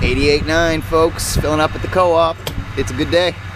88.9 folks, filling up at the co-op. It's a good day.